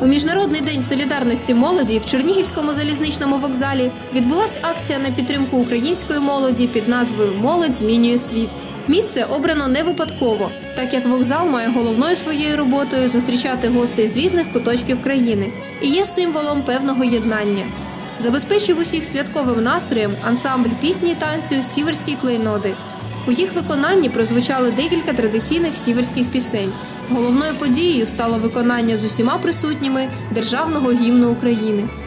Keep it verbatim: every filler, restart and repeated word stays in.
У Міжнародний день солідарності молоді в Чернігівському залізничному вокзалі відбулася акція на підтримку української молоді під назвою «Молодь змінює світ». Місце обрано не випадково, так як вокзал має головною своєю роботою зустрічати гостей з різних куточків країни і є символом певного єднання. Забезпечив усіх святковим настроєм ансамбль пісні і танцю «Сіверські клейноди». У їх виконанні прозвучали декілька традиційних сіверських пісень. Головною подією стало виконання з усіма присутніми Державного гімну України.